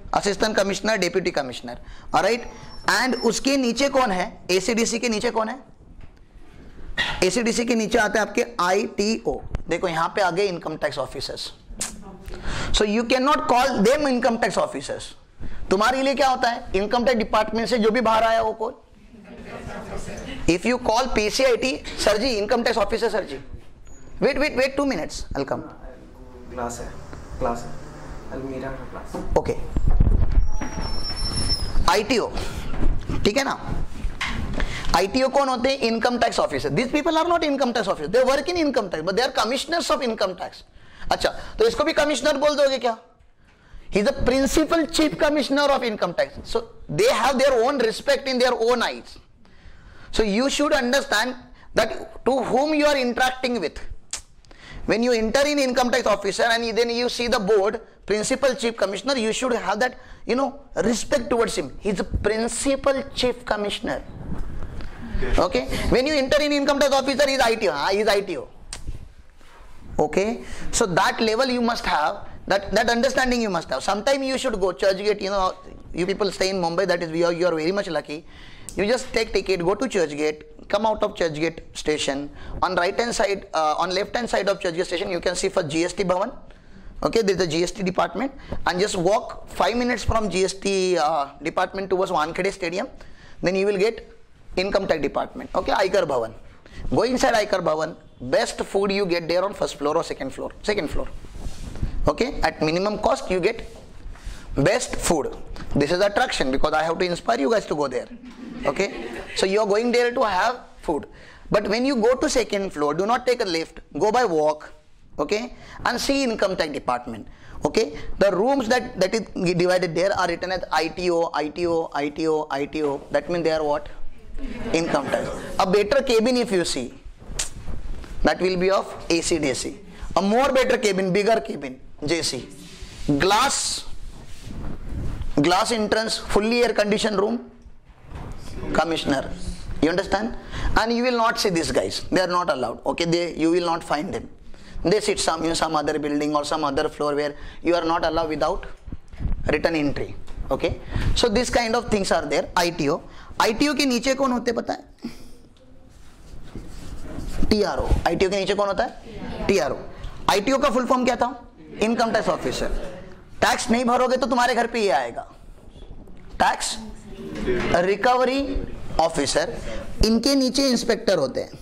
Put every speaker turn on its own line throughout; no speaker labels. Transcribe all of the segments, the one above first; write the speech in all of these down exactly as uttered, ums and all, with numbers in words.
Assistant commissioner, deputy commissioner, alright. And उसके नीचे कौन है? एसीडीसी के नीचे कौन है? एसीडीसी के नीचे आते हैं आपके आईटीओ। देखो यहां पे आ गए income tax officers. So you can not call them income tax officers. तुम्हारे लिए क्या होता है? इनकम टैक्स डिपार्टमेंट से जो भी बाहर आया वो कौन? If you call PCIT, sir ji income tax officer, sir ji wait wait wait two minutes, I will come.
Class है, क्लास है, अलमीरा का क्लास।
ओके, आईटीओ, ठीक है ना। आईटीओ कौन होते हैं? Income tax officer. This people are not income tax officer, they work in income tax but they are commissioners of income tax. अच्छा, तो इसको भी कमिश्नर बोल दोगे क्या? He is the principal chief commissioner of income tax. So they have their own respect in their own eyes. So you should understand that to whom you are interacting with. When you enter in income tax officer and then you see the board, principal chief commissioner, you should have that, you know, respect towards him. He is the principal chief commissioner. Okay. When you enter in income tax officer, he is I T O. Ah, he is I T O. Okay. So that level you must have. That that understanding you must have. Sometime you should go Churchgate. You know, you people stay in Mumbai. That is, we are you are very much lucky. You just take ticket, go to Churchgate, come out of Churchgate station. On right hand side, uh, on left hand side of Churchgate station, you can see for G S T Bhavan. Okay, there is a G S T department, and just walk five minutes from G S T uh, department towards Wankhede Stadium. Then you will get income tax department. Okay, Aikar Bhavan. Go inside Aikar Bhavan. Best food you get there on first floor or second floor. Second floor. Okay, at minimum cost you get best food. This is attraction because I have to inspire you guys to go there. Okay, so you are going there to have food. But when you go to second floor, do not take a lift, go by walk. Okay, and see income tax department. Okay, the rooms that that is divided there are written as I T O, I T O, I T O, I T O. That means they are what? Income tax. A better cabin if you see, that will be of A C D C. A more better cabin, bigger cabin, J C. Glass, glass entrance, fully air conditioned room, commissioner. You understand? And you will not see these guys. They are not allowed. Okay, they you will not find them. They sit some in some other building or some other floor where you are not allowed without written entry. Okay, so this kind of things are there. I T O. I T O के नीचे कौन होते पता है? T R O. I T O के नीचे कौन होता है? T R O. I T O का फुल फॉर्म क्या था? Income tax officer. टैक्स नहीं भरोगे तो तुम्हारे घर पे ये आएगा, टैक्स रिकवरी ऑफिसर। इनके नीचे इंस्पेक्टर होते हैं।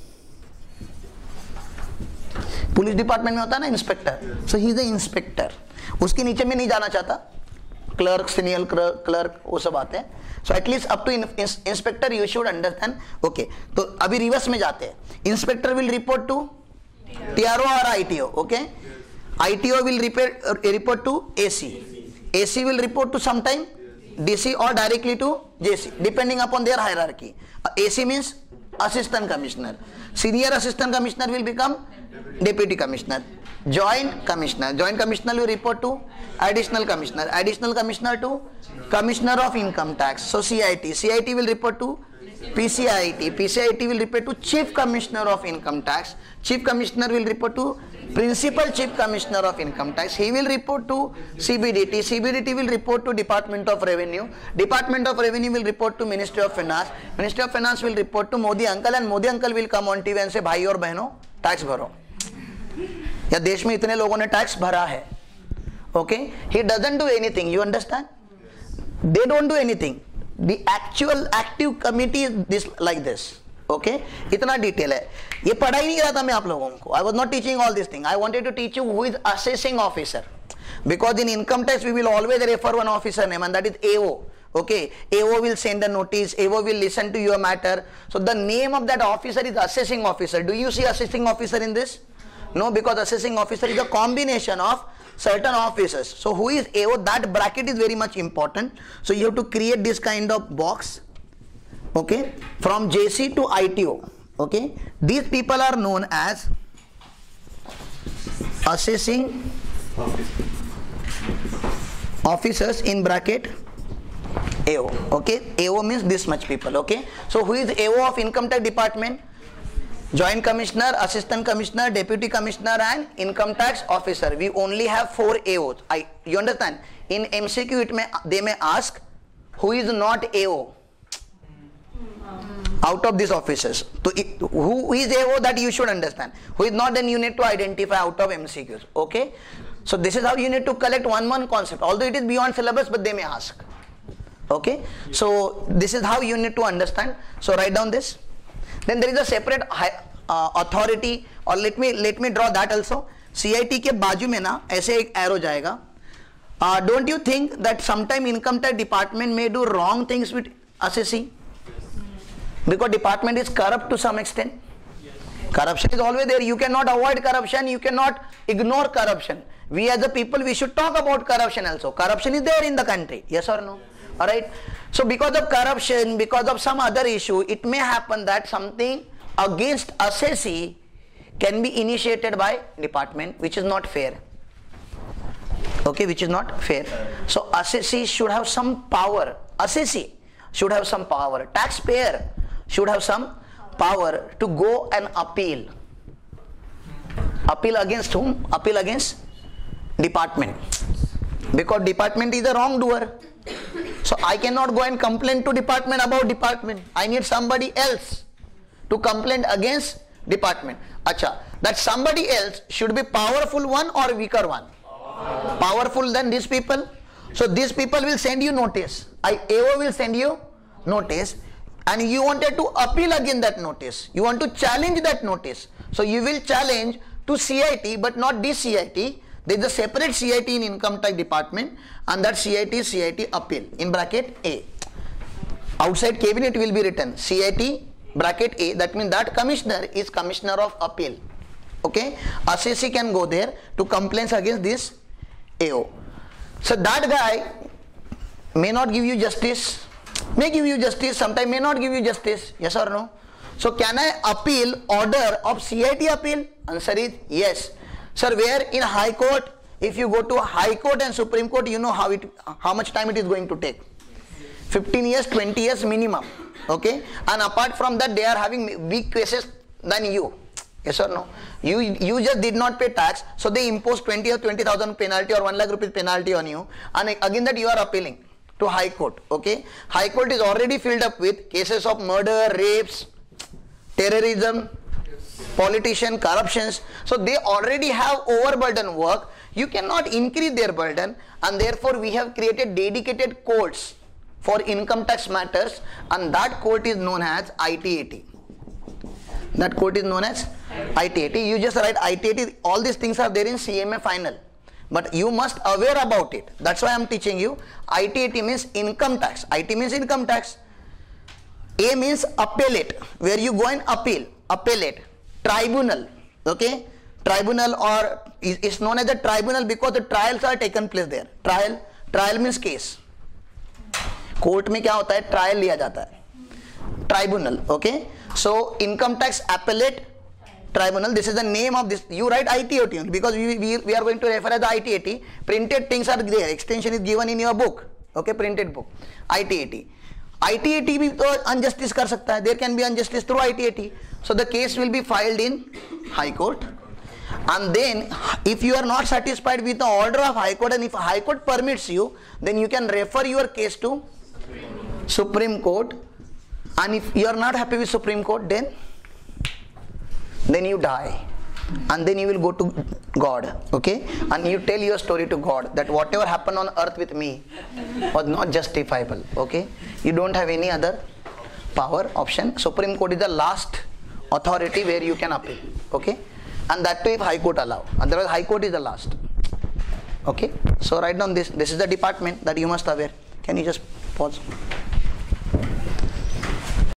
पुलिस डिपार्टमेंट में होता है ना inspector, so he is the inspector. उसके नीचे में नहीं जाना चाहता, क्लर्क, सीनियर क्लर्क, वो सब आते हैं। So at least up to inspector you should understand. Okay, तो अभी रिवर्स में जाते हैं। Inspector will report to TRO और ITO. Okay, ITO will report to AC, AC will report to sometime D C or directly to J C, depending upon their hierarchy. Uh, A C means assistant commissioner. Senior assistant commissioner will become deputy commissioner. Joint commissioner. Joint commissioner will report to additional commissioner. Additional commissioner to commissioner of income tax. So C I T. C I T will report to P C I T. P C I T will report to chief commissioner of income tax. Chief commissioner will report to principal chief commissioner of income tax. He will report to C B D T. C B D T will report to Department of Revenue. Department of Revenue will report to Ministry of Finance. Ministry of Finance will report to Modi uncle, and Modi uncle will come on T V and say, भाई और बहनों tax भरो, या देश में इतने लोगों ने टैक्स भरा है। Okay, he doesn't do anything. You understand? They don't do anything. The actual active committee is this like this. Okay okay? इतना डिटेल है, ये पढ़ा ही नहीं रहा था मैं आप लोगों को। I was not teaching all this thing, I wanted to teach you who is assessing officer, because in income tax we will always refer one officer name, and that is A O. Okay, A O will send a notice, A O will listen to your matter. So the name of that officer is assessing officer. Do you see assessing officer in this? No, because assessing officer is a combination of certain officers. So who is A O? That bracket is very much important. So you have to create this kind of box. Okay, from J C to I T O. Okay, these people are known as assessing officers in bracket A O. Okay, A O means this much people. Okay, so who is A O of income tax department? Joint commissioner, assistant commissioner, deputy commissioner, and income tax officer. We only have four A Os. I, you understand? in M C Q it may they may ask who is not A O out of these officers. So it, who is A O, that you should understand. Who is not, then you need to identify out of M C Qs. Okay. So this is how you need to collect one one concept. Although it is beyond syllabus, but they may ask. Okay. So this is how you need to understand. So write down this. Then there is a separate uh, authority, or let me let me draw that also. C I T के बाजू में ना ऐसे एक arrow जाएगा. Uh, don't you think that sometime income tax department may do wrong things with assessee? Because department is corrupt to some extent. Yes. Corruption is always there. You cannot avoid corruption. You cannot ignore corruption. We as a people, we should talk about corruption also. Corruption is there in the country. Yes or no? Yes. Alright. So because of corruption, because of some other issue, it may happen that something against assessee can be initiated by department, which is not fair. Okay, which is not fair. So assessee should have some power. Assessee should have some power. Taxpayer should have some power to go and appeal. Appeal against whom? Appeal against department. Because department is a wrongdoer. So I cannot go and complain to department about department. I need somebody else to complain against department. Acha, that somebody else should be powerful one or weaker one? Powerful than these people. So these people will send you notice. I, A O will send you notice, and you wanted to appeal against that notice. You want to challenge that notice. So you will challenge to C I T, but not this C I T. There is a separate C I T in income tax department, and that C I T is C I T appeal in bracket A. Outside cabinet will be written C I T bracket A. That means that commissioner is commissioner of appeal. Okay, assessee can go there to complaints against this A O. So that guy may not give you justice, may give you justice, sometimes may not give you justice. Yes or no? So can I appeal order of C I T appeal? Answer is yes. Sir, where? In High Court. If you go to High Court and Supreme Court, you know how it, how much time it is going to take. fifteen years, twenty years minimum. Okay, and apart from that, they are having big cases than you. Yes or no? You you just did not pay tax, so they impose twenty or twenty thousand penalty or one lakh rupees penalty on you, and again that you are appealing to High Court. Okay, High Court is already filled up with cases of murder, rapes, terrorism, politician, corruptions. So they already have overburden work. You cannot increase their burden, and therefore we have created dedicated courts for income tax matters, and that court is known as I T A T. That court is known as I T A T. You just write I T A T. All these things are there in C M A final, but you must aware about it. That's why I am teaching you. I T A T means income tax. I T means income tax. A means appellate, where you go and appeal. Appellate. Tribunal. Okay. Tribunal, or is, is known as a tribunal because the trials are taken place there. Trial. Trial means case. Court में क्या होता है? Trial लिया जाता है. Tribunal. Okay, so income tax appellate tribunal. This is the name of this. You write I T A T because we, we, we are going to refer as the I T A T. Printed things are there. Extension is given in your book. Okay, printed book. I T A T. I T A T भी तो unjustice कर सकता है. There can be injustice through I T A T. So the case will be filed in High Court. And then if you are not satisfied with the order of High Court, and if High Court permits you, then you can refer your case to Supreme Court. And if you are not happy with Supreme Court, then then you die, and then you will go to God. Okay, and you tell your story to God that whatever happened on earth with me was not justifiable. Okay, you don't have any other power option. Supreme Court is the last authority where you can appeal. Okay, and that too if High Court allow. Otherwise High Court is the last. Okay, so write down this. This is the department that you must aware. Can you just pause?